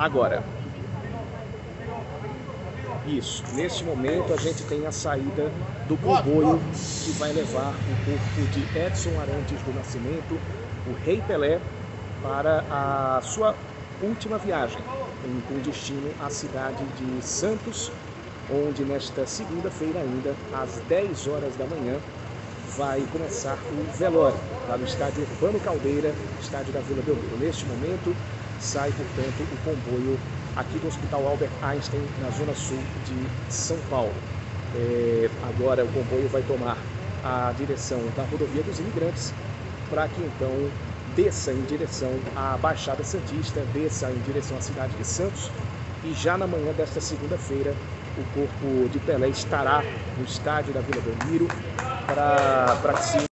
agora. Isso, neste momento a gente tem a saída do comboio que vai levar o corpo de Edson Arantes do Nascimento, o Rei Pelé, para a sua última viagem, com destino à cidade de Santos, onde nesta segunda-feira ainda, às 10 horas da manhã, vai começar o velório lá no estádio Urbano Caldeira, estádio da Vila Belmiro. Neste momento sai, portanto, o comboio aqui do Hospital Albert Einstein, na zona sul de São Paulo. Agora o comboio vai tomar a direção da Rodovia dos Imigrantes, para que então desça em direção à Baixada Santista, desça em direção à cidade de Santos, e já na manhã desta segunda-feira o corpo de Pelé estará no estádio da Vila Belmiro para que se